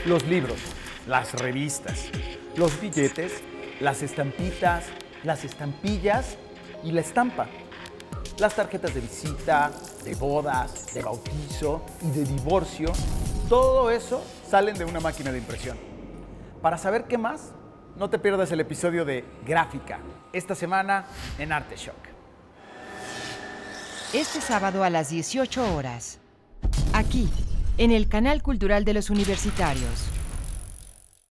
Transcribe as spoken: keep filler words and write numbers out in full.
Los libros, las revistas, los billetes, las estampitas, las estampillas y la estampa. Las tarjetas de visita, de bodas, de bautizo y de divorcio, todo eso salen de una máquina de impresión. Para saber qué más, no te pierdas el episodio de Gráfica, esta semana en Arteshock. Este sábado a las dieciocho horas, aquí, en el canal cultural de los universitarios.